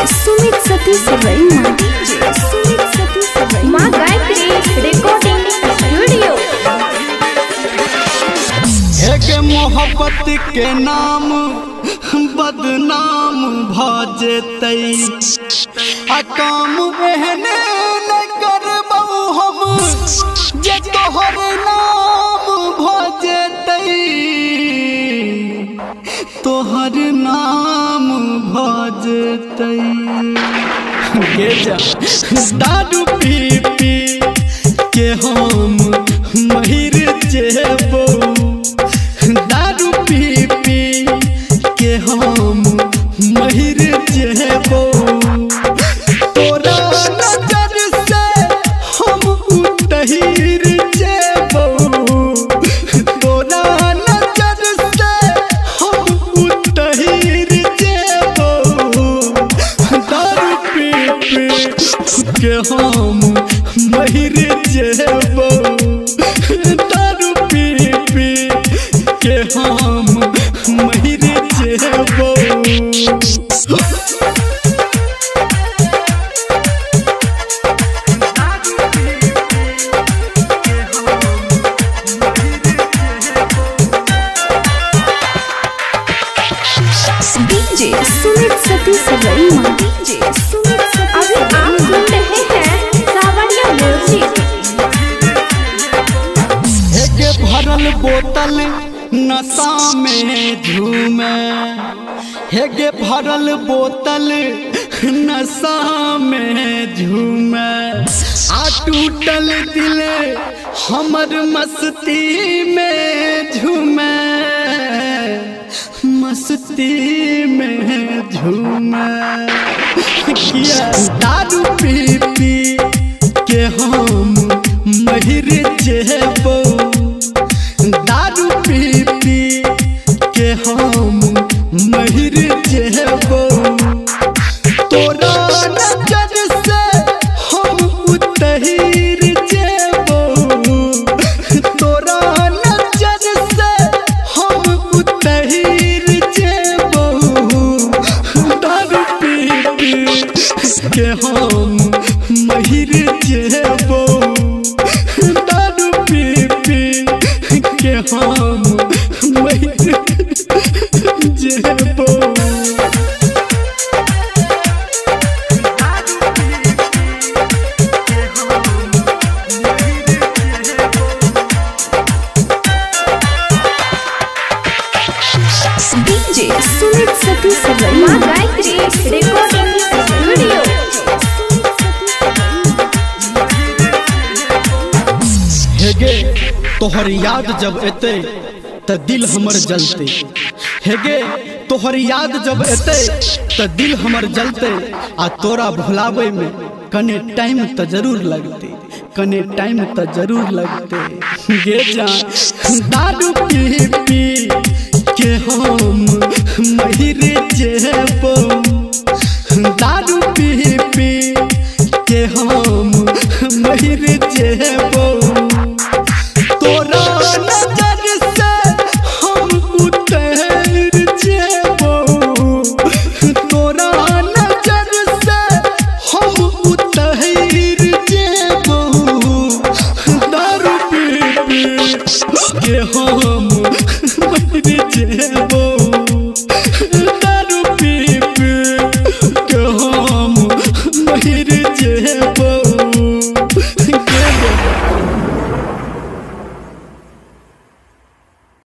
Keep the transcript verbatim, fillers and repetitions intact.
Sumit Satish Raima DJ Sumit Satish Raima मां Gayatri recording studio. एक मोहब्बत के नाम बदनाम भजतै आ काम एहने न करबौ हम जे तोहर नाम भजतै तोहर नाम भजतै। के जा दारू पी पी के हम महिर जेबौ, दारू पी पी के हम महिर जेबौ, तोरा नजर से हम उतहिर जेबौ, तोरा नजर से हम उतहिर जेबौ, दारू पी पी के हम महिर जेबौ, दारू पी पी के हम महिर जेबौ। DJ Sumit Satish Raima DJ Sumit Satish. अभी आप सुन रहे हैं कावड़िया म्यूजिक। एक भरल बोतल नशा में झूमे, हेगे भरल बोतल नशा में झूमे, आ टूटल दिल हमर मस्ती में झूमे, मस्ती में झूमे। किया दारू पी पी के हम महिर जेबौ, दारू पी पी के हम महिर जेबौ, तोरा नजर से हम उतहिर जेबौ, तोरा नजर से हम उतहिर जेबौ, दारू पी पी के हम महिर जेबौ, दारू पी पी के हम महिर जेबौ। डीजे सुमित सतीश रईमा मां गायत्री रिकॉर्डिंग स्टूडियो। हेगे तोहर याद जब एते त दिल हमर जलते, हेगे तोहर याद जब एते त दिल हमर जलते, आ तोरा भुलावे में कने टाइम त जरूर लगते, कने टाइम त जरूर लगते। गे जा दारू पी पी के हम महिर जेबौ, दारू पी पी के हम महिर जेबौ, तोरा नजर से हम उतहिर जेबौ, तोरा नजर से हम उतहिर जेबौ, दारू पी पी के हम महिर जेबौ।